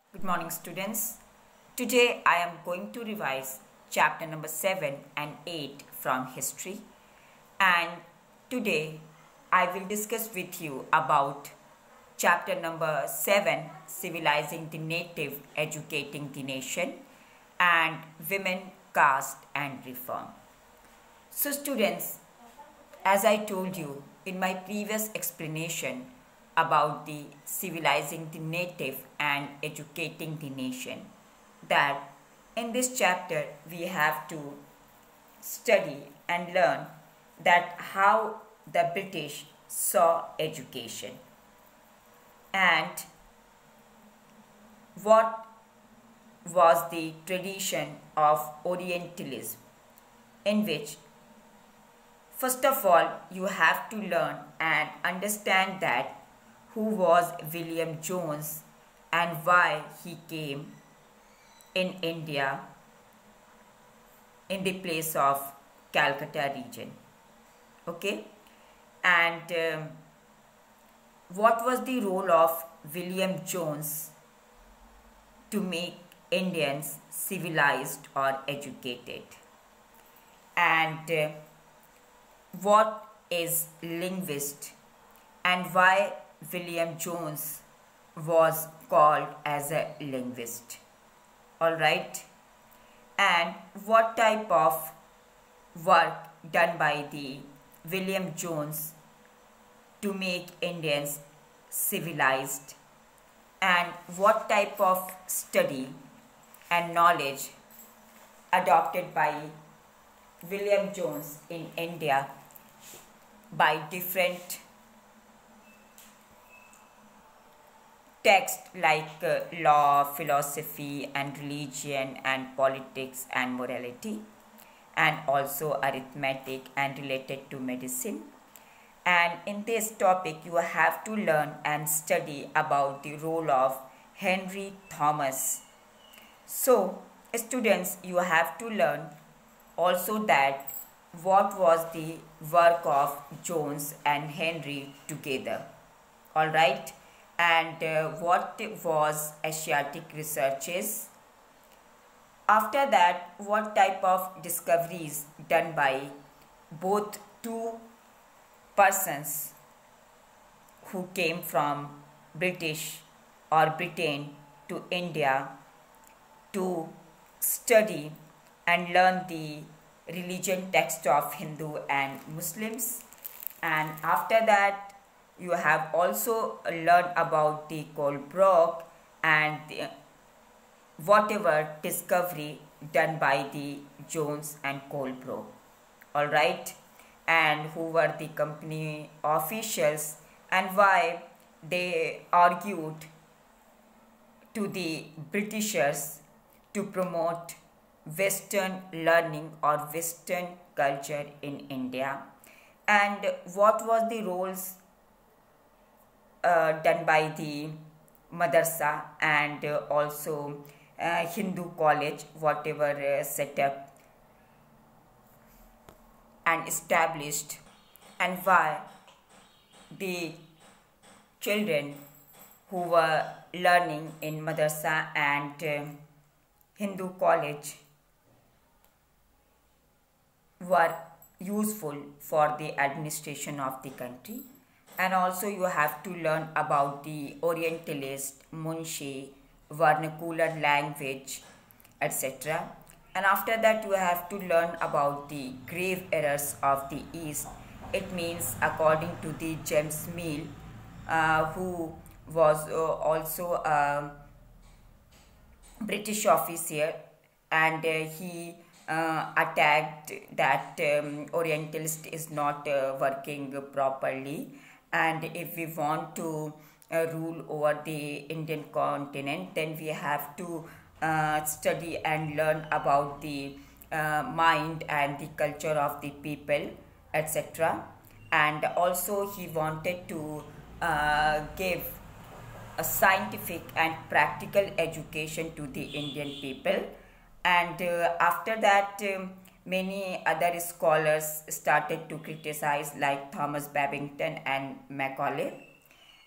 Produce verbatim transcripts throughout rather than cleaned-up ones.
Good morning, students. Today I am going to revise chapter number seven and eight from history, and today I will discuss with you about chapter number seven, civilizing the native, educating the nation, and women, caste and reform. So students, as I told you in my previous explanation about the civilizing the native and educating the nation, that in this chapter we have to study and learn that how the British saw education and what was the tradition of Orientalism, in which first of all you have to learn and understand that who was William Jones and why he came in India in the place of Calcutta region. Okay, and um, what was the role of William Jones to make Indians civilized or educated, and uh, what is linguist and why William Jones was called as a linguist. All right, and what type of work done by the William Jones to make Indians civilized, and what type of study and knowledge adopted by William Jones in India by different texts like uh, law, philosophy and religion and politics and morality, and also arithmetic and related to medicine. And in this topic you have to learn and study about the role of Henry Thomas. So students, you have to learn also that what was the work of Jones and Henry together. All right, and uh, what was Asiatic researches. After that, what type of discoveries done by both two persons who came from British or Britain to India to study and learn the religion text of Hindu and Muslims. And after that you have also learned about the Colebrook and the, whatever discovery done by the Jones and Colebrook. All right, and who were the company officials and why they argued to the Britishers to promote Western learning or Western culture in India, and what was the roles uh, done by the Madrasa and uh, also uh, Hindu college, whatever uh, set up and established, and why the children who were learning in Madrasa and uh, Hindu college were useful for the administration of the country. And also you have to learn about the Orientalist, Munshi, vernacular language, et cetera. And after that you have to learn about the grave errors of the East. It means according to the James Mill, uh, who was uh, also a British officer, and uh, he uh, attacked that um, Orientalist is not uh, working properly, and if we want to uh, rule over the Indian continent, then we have to uh, study and learn about the uh, mind and the culture of the people, et cetera. And also he wanted to uh, give a scientific and practical education to the Indian people. And uh, after that um, many other scholars started to criticize, like Thomas Babington and Macaulay.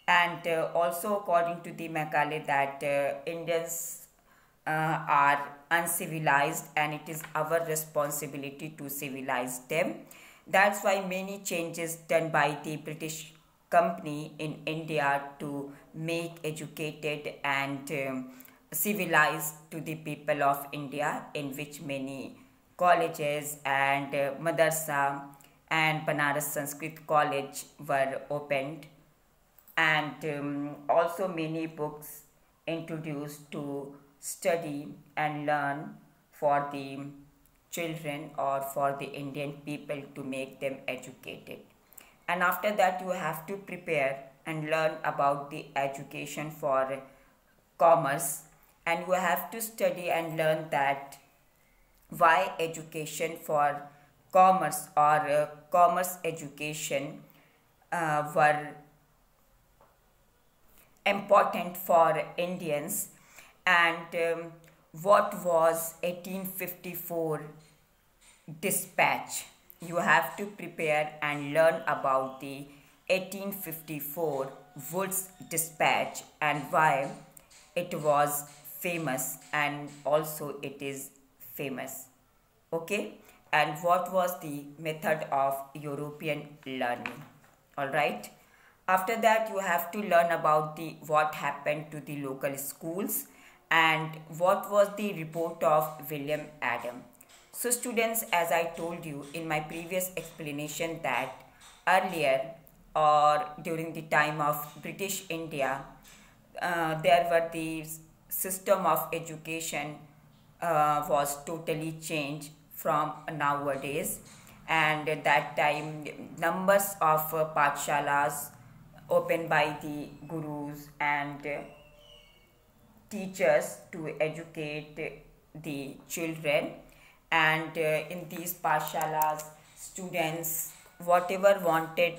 And uh, also according to the Macaulay that uh, Indians uh, are uncivilized and it is our responsibility to civilize them. That's why many changes done by the British company in India to make educated and um, civilized to the people of India, in which many colleges and uh, madrasa and Banaras Sanskrit College were opened, and um, also many books introduced to study and learn for the children or for the Indian people to make them educated. And after that, you have to prepare and learn about the education for commerce, and you have to study and learn that why education for commerce or uh, commerce education uh, were important for Indians, and um, what was eighteen fifty-four dispatch. You have to prepare and learn about the eighteen fifty-four Woods dispatch and why it was famous and also it is famous. Okay, and what was the method of European learning. All right. After that, you have to learn about the what happened to the local schools and what was the report of William Adam. So students, as I told you in my previous explanation that earlier or during the time of British India, uh, there were the system of education uh, was totally changed from nowadays, and at that time numbers of uh, pathshalas opened by the gurus and uh, teachers to educate the children, and uh, in these pathshalas students whatever wanted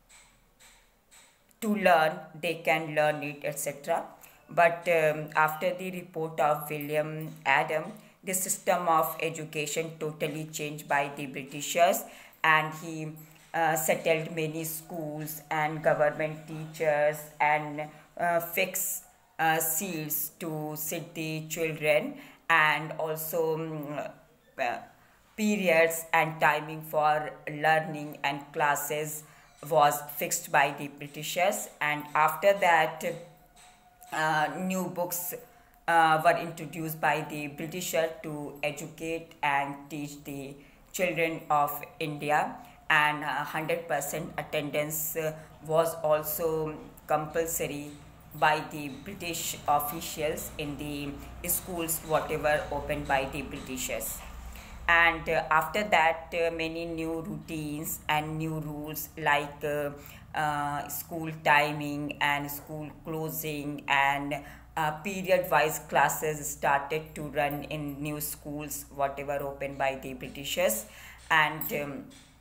to learn they can learn it, etc. But um, after the report of William Adam, the system of education totally changed by the Britishers, and he uh, settled many schools and government teachers and uh, fixed uh, seats to sit the children, and also um, uh, periods and timing for learning and classes was fixed by the Britishers. And after that, uh, new books uh, were introduced by the Britishers to educate and teach the children of India, and uh, one hundred percent attendance uh, was also compulsory by the British officials in the schools whatever opened by the Britishers. And uh, after that, uh, many new routines and new rules like uh, uh, school timing and school closing and uh, period wise classes started to run in new schools whatever opened by the Britishers. And um,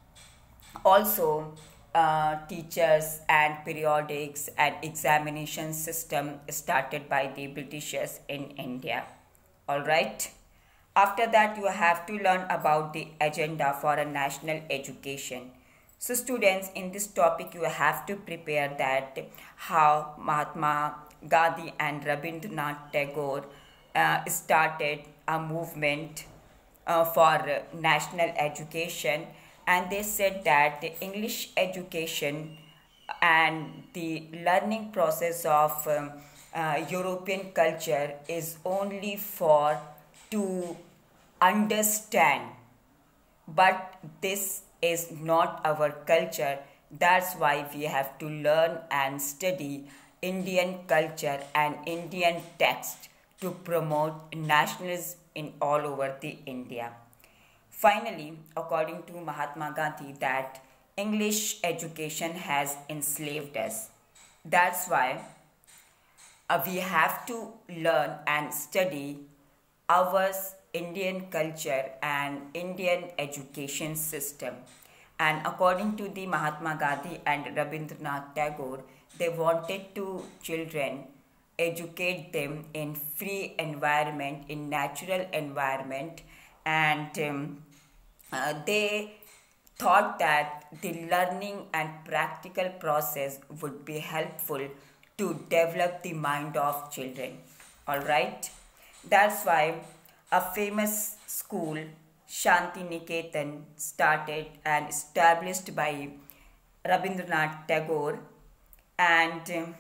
also uh, teachers and periodics and examination system started by the Britishers in India. All right. After that, you have to learn about the agenda for a national education. So students, in this topic you have to prepare that how Mahatma Gandhi and Rabindranath Tagore uh, started a movement uh, for national education, and they said that the English education and the learning process of um, uh, European culture is only for to understand, but this is not our culture. That's why we have to learn and study Indian culture and Indian text to promote nationalism in all over the India. Finally, according to Mahatma Gandhi, that English education has enslaved us. That's why uh, we have to learn and study our Indian culture and Indian education system. And according to the Mahatma Gandhi and Rabindranath Tagore, they wanted to children educate them in free environment, in natural environment, and um, uh, they thought that the learning and practical process would be helpful to develop the mind of children. All right, that's why a famous school, Shanti Niketan, started and established by Rabindranath Tagore, and um,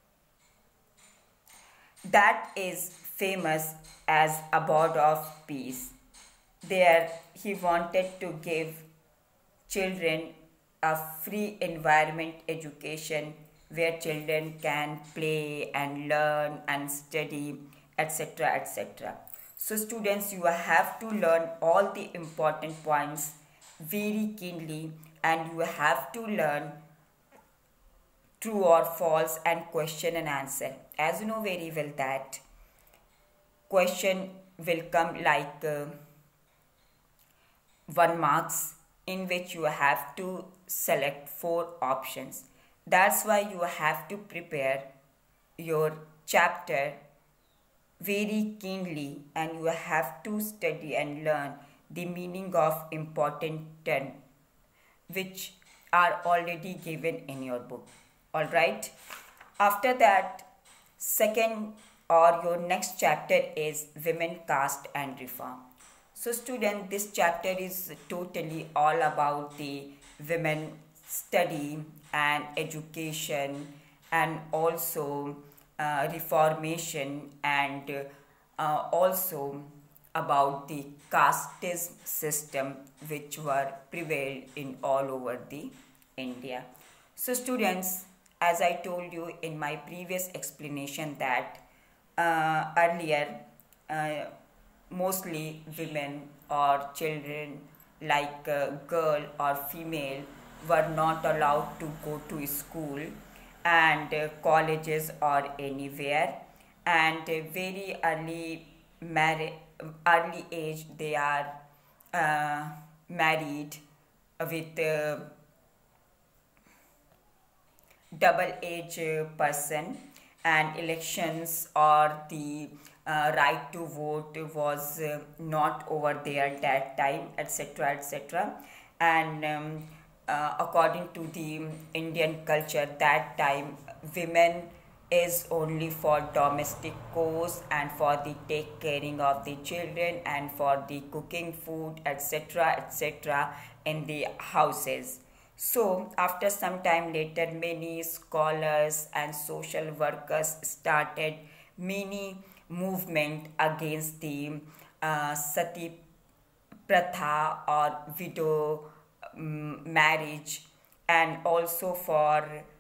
that is famous as Abode of Peace. There, he wanted to give children a free environment education where children can play and learn and study, etc., etc. So students, you have to learn all the important points very keenly, and you have to learn true or false and question and answer. As you know very well that question will come like uh, one marks, in which you have to select four options. That's why you have to prepare your chapter very keenly, and you have to study and learn the meaning of important term which are already given in your book. All right, after that, second or your next chapter is women, caste and reform. So student, this chapter is totally all about the women study and education, and also uh, reformation, and uh, also about the casteism system which were prevailed in all over the India. So students, as I told you in my previous explanation that uh, earlier uh, mostly women or children like uh, girl or female were not allowed to go to school and uh, colleges or anywhere, and uh, very early marriage early age they are uh, married with uh, double age uh, person, and elections or the uh, right to vote was uh, not over there that time, etc., etc. And um, uh, according to the Indian culture that time, women is only for domestic chores and for the take caring of the children and for the cooking food, etc., etc., in the houses. So after some time later, many scholars and social workers started many movement against the uh, sati pratha or widow um, marriage, and also for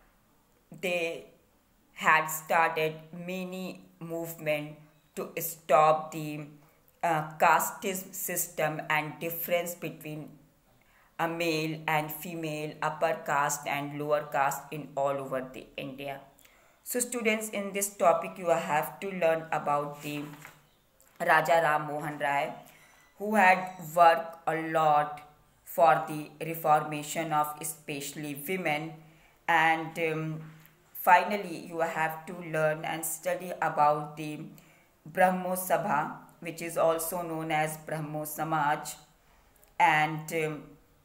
they had started many movement to stop the uh, casteism system and difference between a male and female, upper caste and lower caste in all over the India. So students, in this topic you have to learn about the Raja Ram Mohan Rai, who had worked a lot for the reformation of especially women, and um, finally you have to learn and study about the Brahmo Sabha, which is also known as Brahmo Samaj, and um,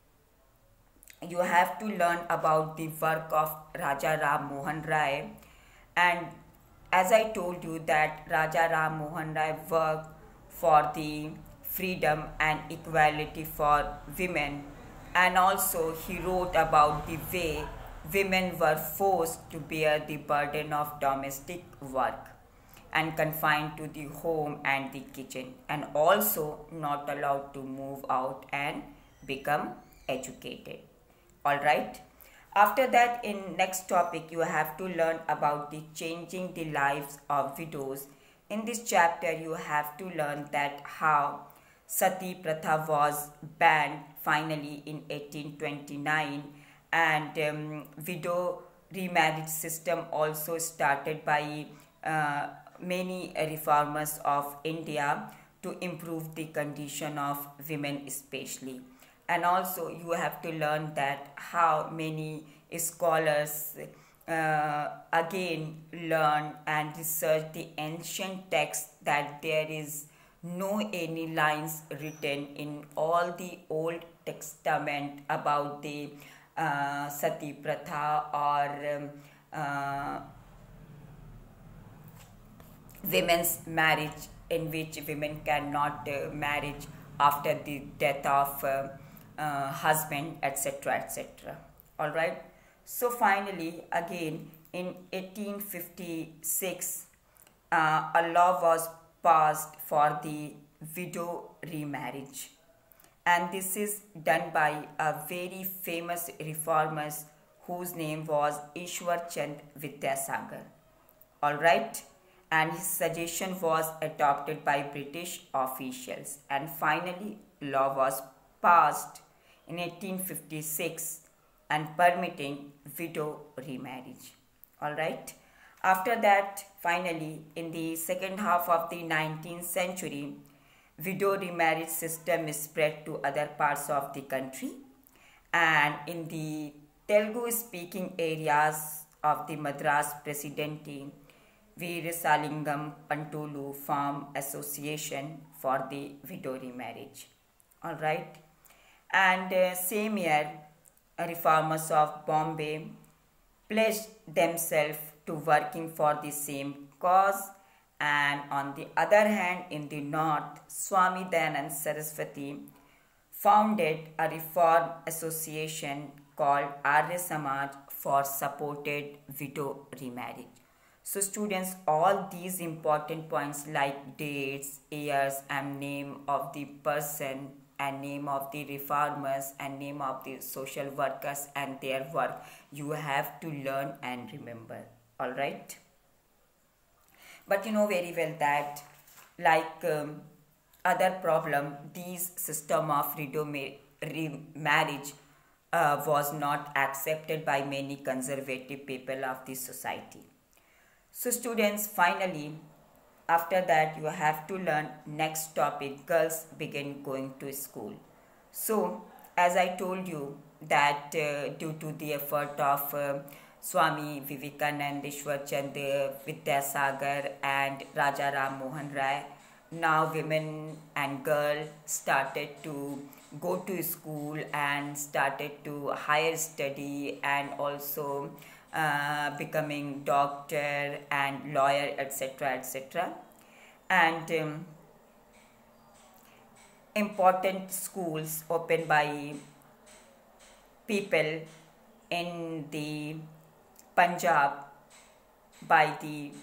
you have to learn about the work of Raja Ram Mohan Rai. And as I told you that Raja Ram Mohan Rai worked for the freedom and equality for women, and also he wrote about the way women were forced to bear the burden of domestic work and confined to the home and the kitchen, and also not allowed to move out and become educated. All right, after that, in next topic you have to learn about the changing the lives of widows. In this chapter you have to learn that how sati pratha was banned finally in eighteen twenty-nine, and um, widow remarriage system also started by uh, many reformers of India to improve the condition of women especially. And also you have to learn that how many scholars uh, again learn and research the ancient text, that there is no any lines written in all the Old Testament about the uh, sati pratha or um, uh, women's marriage, in which women cannot uh, marriage after the death of uh, uh, husband, etc., etc. All right. So finally, again in eighteen fifty-six, uh, a law was passed for the widow remarriage, and this is done by a very famous reformers whose name was Ishwar Chand Vidyasagar. All right, and his suggestion was adopted by British officials, and finally law was passed in eighteen fifty-six and permitting widow remarriage. All right. After that, finally, in the second half of the nineteenth century, widow remarriage system is spread to other parts of the country, and in the Telugu speaking areas of the Madras Presidency, Veerasalingam Pantulu Farm Association for the widow remarriage. All right. And uh, same year, reformers of Bombay pledged themselves to working for the same cause, and on the other hand, in the north, Swami Dayanand Saraswati founded a reform association called Arya Samaj for supported widow remarriage. So students, all these important points like dates, years and name of the person and name of the reformers and name of the social workers and their work, you have to learn and remember. All right. But you know very well that like um, other problem, these system of widow remarriage uh, was not accepted by many conservative people of the society. So students, finally, after that you have to learn next topic, girls begin going to school. So as I told you that uh, due to the effort of uh, Swami Vivekananda, Ishwar Chand Vidyasagar and Raja Ram Mohan Rai, now women and girls started to go to school and started to higher study and also uh, becoming doctor and lawyer, etc., etc. And um, important schools opened by people in the Punjab by the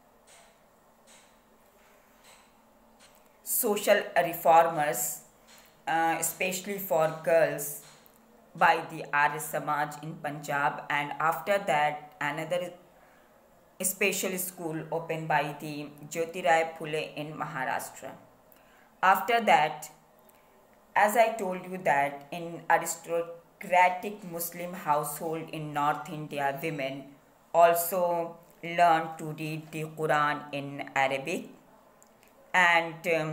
social reformers, uh, especially for girls, by the Arya Samaj in Punjab, and after that another special school opened by the Jyotirai Phule in Maharashtra. After that, as I told you that in aristocratic Muslim household in North India, women also learn to read the Quran in Arabic, and um,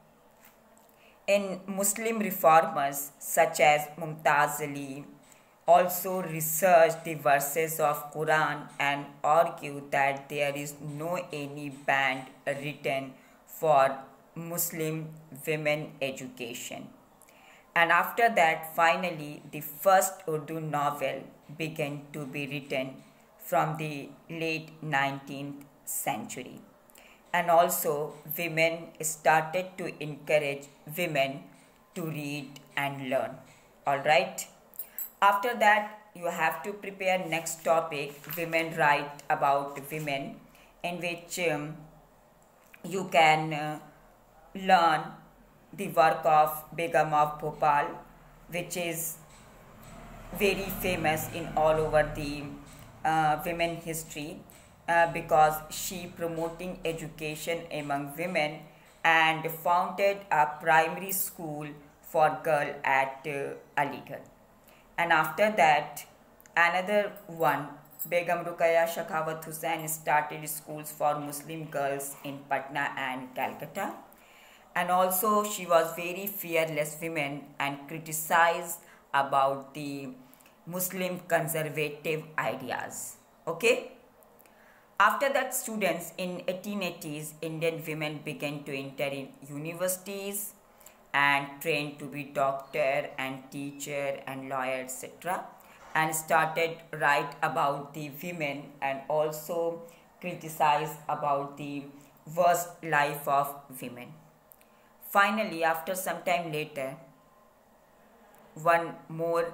in Muslim reformers such as Mumtaz Ali also researched the verses of Quran and argued that there is no any ban written for Muslim women education. And after that, finally, the first Urdu novel began to be written from the late nineteenth century. And also, women started to encourage women to read and learn. All right. After that, you have to prepare next topic, women write about women, in which um, you can uh, learn the work of Begum of Bhopal, which is very famous in all over the uh, women history, uh, because she promoting education among women and founded a primary school for girl at uh, Aligarh. And after that, another one, Begum Ruqayya Sakhawat Hussain, started schools for Muslim girls in Patna and Calcutta. And also she was very fearless woman and criticized about the Muslim conservative ideas. Okay. After that, students, in eighteen eighties, Indian women began to enter in universities and trained to be doctor and teacher and lawyer, et cetera, and started write about the women and also criticize about the worst life of women. Finally, after some time later, one more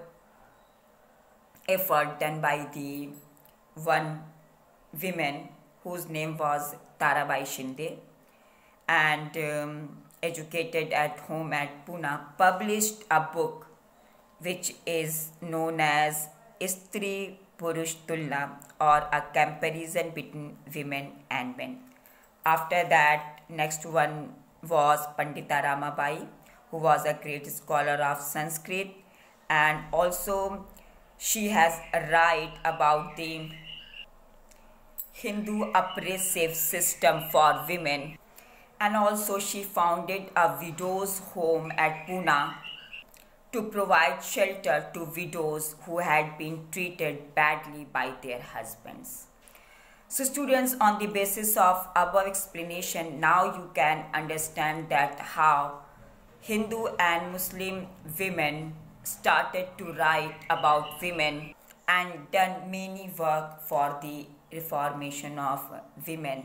effort done by the one woman whose name was Tarabai Shinde, and um, educated at home at Pune, published a book which is known as Istri Purush Tulna, or a comparison between women and men. After that, next one was Pandita Ramabai, who was a great scholar of Sanskrit, and also she has a write about the Hindu oppressive system for women, and also she founded a widows' home at Pune to provide shelter to widows who had been treated badly by their husbands. So students, on the basis of above explanation, now you can understand that how Hindu and Muslim women started to write about women and done many work for the reformation of women.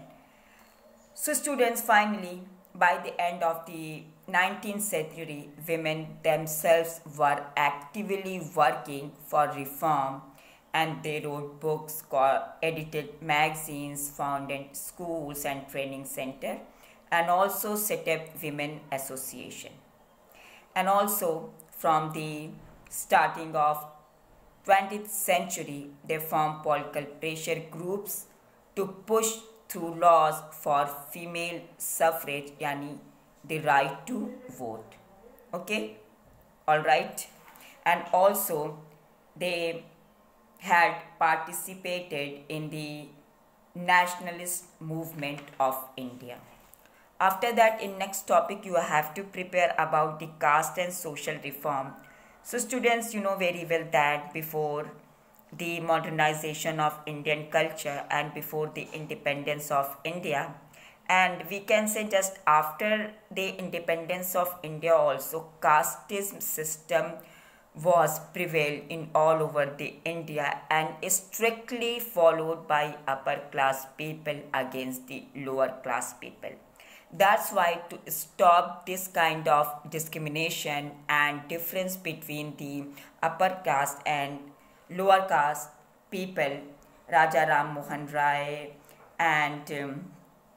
So students, finally, by the end of the nineteenth century, women themselves were actively working for reform, and they wrote books, edited magazines, founded schools and training center, and also set up women association. And also from the starting of twentieth century, they formed political pressure groups to push through laws for female suffrage, yani the right to vote. Okay, all right. And also they had participated in the nationalist movement of India. After that, in next topic, you have to prepare about the caste and social reform. So students, you know very well that before the modernization of Indian culture and before the independence of India, and we can say just after the independence of India also, casteism system was prevailed in all over the India and is strictly followed by upper class people against the lower class people. That's why, to stop this kind of discrimination and difference between the upper caste and lower caste people, Raja Ram Mohan Rai and um,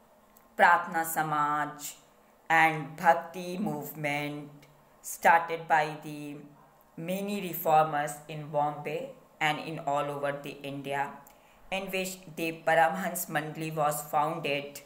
Pratna Samaj and Bhakti movement started by the many reformers in Bombay and in all over the India, in which the Paramhans Mandali was founded,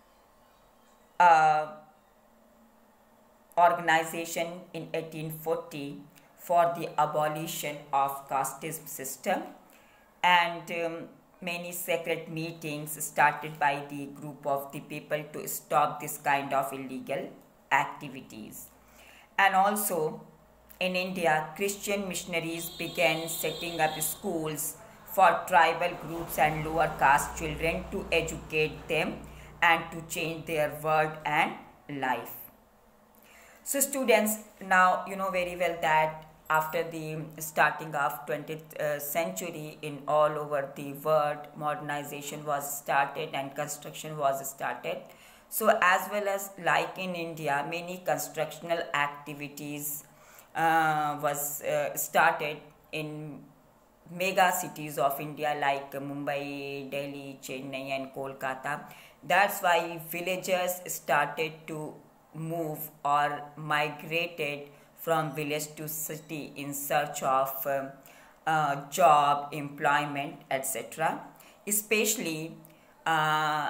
a organization in eighteen forty for the abolition of casteism system, and um, many sacred meetings started by the group of the people to stop this kind of illegal activities. And also in India, Christian missionaries began setting up schools for tribal groups and lower caste children to educate them and to change their world and life. So students, now you know very well that after the starting of twentieth uh, century, in all over the world, modernization was started and construction was started. So as well as like in India, many constructional activities uh, was uh, started in mega cities of India like Mumbai, Delhi, Chennai and Kolkata. That's why villagers started to move or migrated from village to city in search of uh, uh, job, employment, et cetera. Especially, uh,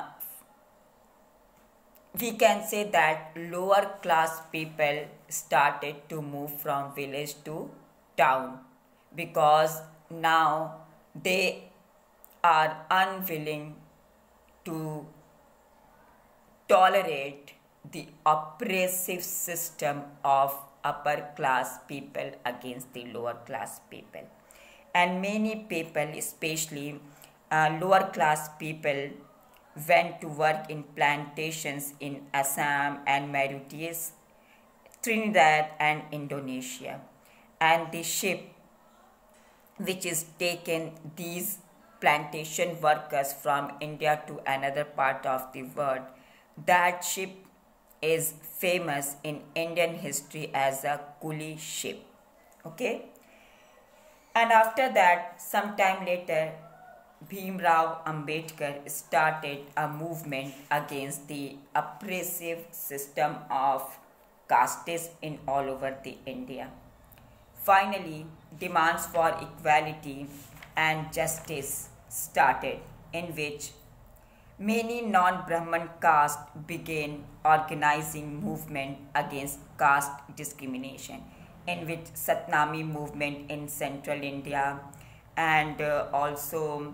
we can say that lower class people started to move from village to town, because now they are unwilling to tolerate the oppressive system of upper class people against the lower class people. And many people, especially uh, lower class people, went to work in plantations in Assam and Mauritius, Trinidad and Indonesia. And the ship which is taken these plantation workers from India to another part of the world That ship is famous in Indian history as a coolie ship. Okay. And after that, sometime later, Bhimrao Ambedkar started a movement against the oppressive system of castes in all over the India. Finally, demands for equality and justice started, in which many non-Brahman castes began organizing movement against caste discrimination, in which Satnami movement in central India and uh, also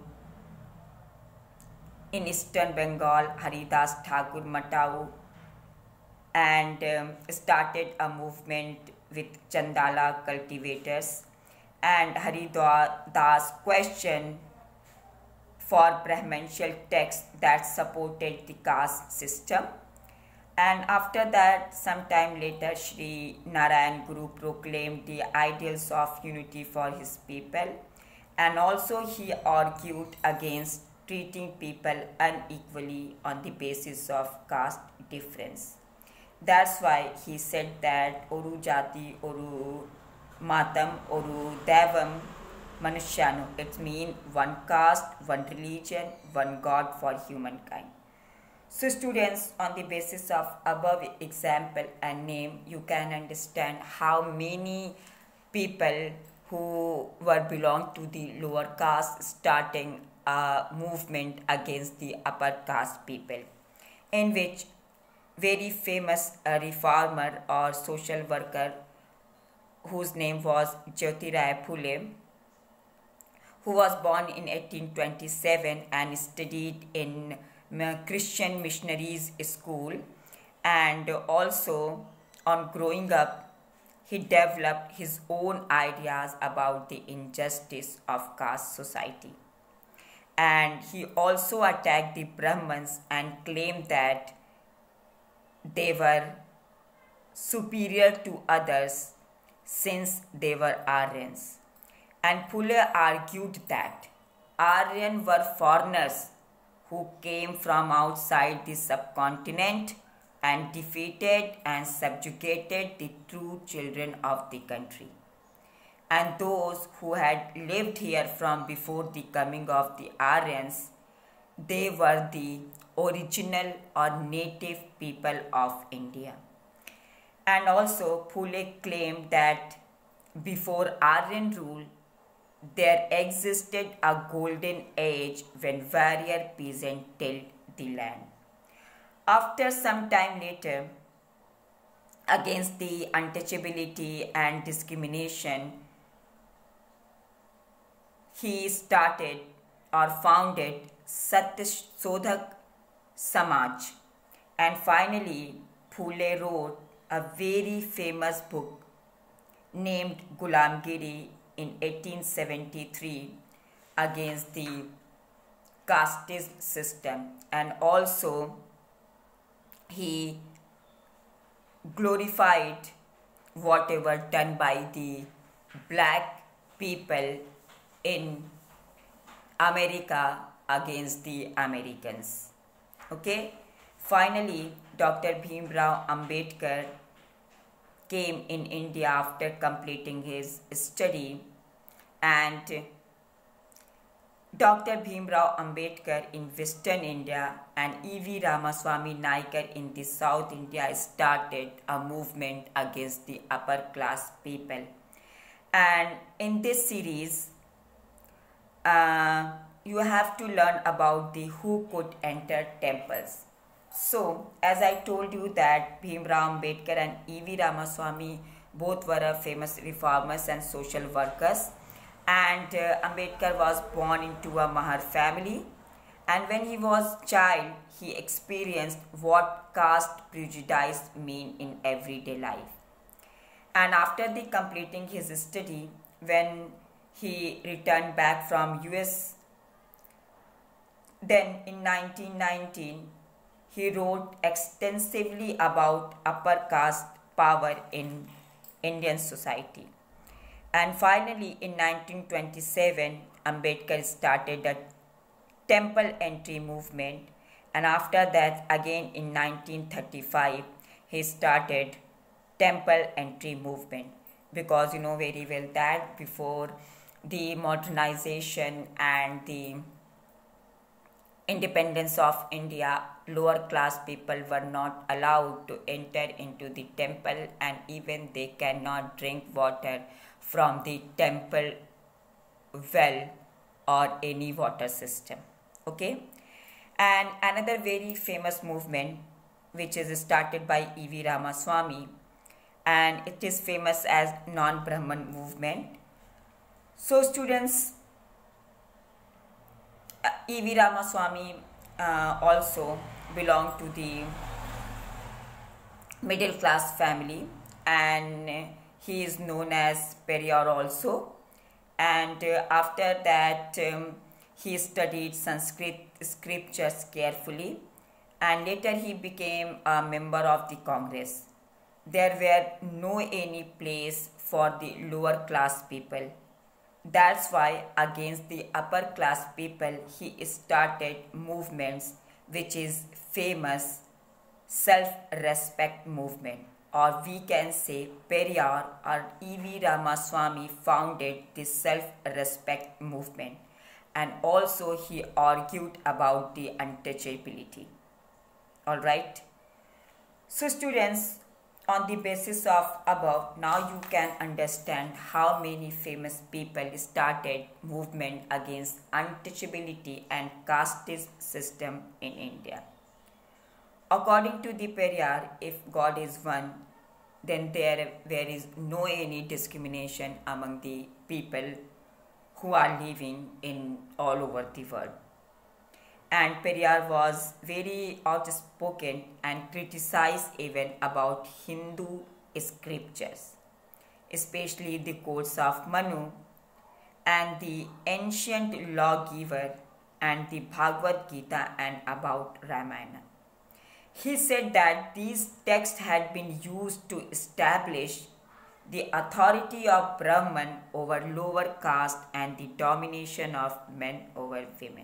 in eastern Bengal, Haridas Thakur Matau, and um, started a movement with Chandala cultivators, and Haridas questioned for Brahmanical texts that supported the caste system. And after that, sometime later, Sri Narayan Guru proclaimed the ideals of unity for his people, and also he argued against treating people unequally on the basis of caste difference. That's why he said that Oru Jati, Oru Matam, Oru Devam Manushanu. It means one caste, one religion, one God for humankind. So students, on the basis of above example and name, you can understand how many people who were belong to the lower caste starting a movement against the upper caste people, in which very famous uh, reformer or social worker whose name was Jyotirao Phule, who was born in eighteen twenty-seven and studied in Christian missionaries school, and also on growing up he developed his own ideas about the injustice of caste society, and he also attacked the Brahmins and claimed that they were superior to others since they were Aryans. And Phule argued that Aryan were foreigners who came from outside the subcontinent and defeated and subjugated the true children of the country. And those who had lived here from before the coming of the Aryans, they were the original or native people of India. And also Phule claimed that before Aryan rule, there existed a golden age when warrior peasants tilled the land. After some time later, against the untouchability and discrimination, he started or founded Satyashodhak Samaj, and finally Phule wrote a very famous book named Gulamgiri in eighteen seventy-three against the casteist system, and also he glorified whatever done by the black people in America against the Americans. Okay. Finally, Doctor Bhimrao Ambedkar came in India after completing his study, and Doctor Bhimrao Ambedkar in Western India and E V Ramaswamy Naikar in the South India started a movement against the upper class people. And in this series, uh, you have to learn about the who could enter temples. So, as I told you that Bhimrao Ambedkar and E V Ramaswamy both were famous reformers and social workers, and uh, Ambedkar was born into a Mahar family, and when he was child he experienced what caste prejudice mean in everyday life. And after the completing his study, when he returned back from U S, then in nineteen nineteen he wrote extensively about upper caste power in Indian society. And finally, in nineteen twenty-seven, Ambedkar started a temple entry movement, And after that, again in nineteen thirty-five, he started temple entry movement, because you know very well that before the modernization and the independence of India, lower class people were not allowed to enter into the temple, and even they cannot drink water from the temple well or any water system. Okay. And another very famous movement which is started by E V Ramaswamy, and it is famous as non-Brahman movement. So students, uh, E V Ramaswamy uh, also belonged to the middle class family, and he is known as Periyar also. And uh, after that um, he studied Sanskrit scriptures carefully, and later he became a member of the Congress. There were no any place for the lower class people. That's why against the upper class people he started movements which is famous self-respect movement, or we can say Periyar or E V Ramaswamy founded this self-respect movement, and also he argued about the untouchability. Alright. So students, on the basis of above, now you can understand how many famous people started movement against untouchability and casteist system in India. According to the Periyar, if God is one, then there, there is no any discrimination among the people who are living in all over the world. And Periyar was very outspoken and criticized even about Hindu scriptures, especially the codes of Manu and the ancient lawgiver and the Bhagavad Gita and about Ramayana. He said that these texts had been used to establish the authority of Brahman over lower caste and the domination of men over women.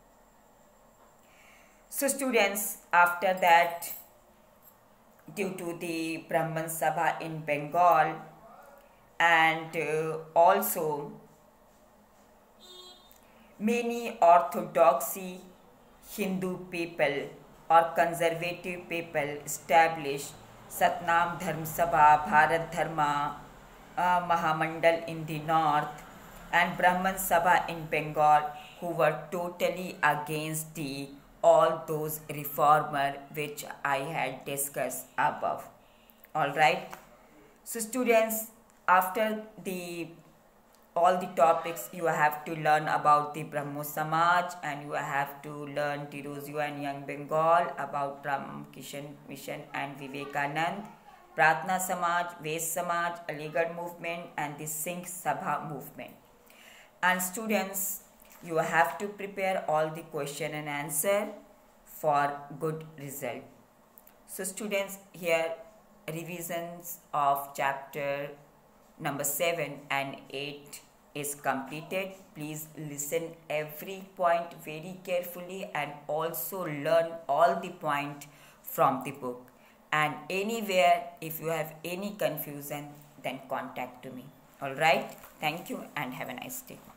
So students, after that, due to the Brahman Sabha in Bengal, and uh, also many orthodoxy Hindu people or conservative people established Satnam Dharma Sabha, Bharat Dharma uh, Mahamandal in the north, and Brahman Sabha in Bengal, who were totally against the all those reformer which I had discussed above. Alright. So students, after the all the topics, you have to learn about the Brahmo Samaj, and you have to learn Tirozio and Young Bengal, about Ramakrishna Mission and Vivekanand, Pratna Samaj, Ved Samaj, Aligarh movement, and the Singh Sabha movement. And students, you have to prepare all the question and answer for good result. So students, here revisions of chapter number seven and eight is completed. Please listen every point very carefully and also learn all the point from the book. And anywhere, if you have any confusion, then contact to me. Alright, thank you and have a nice day.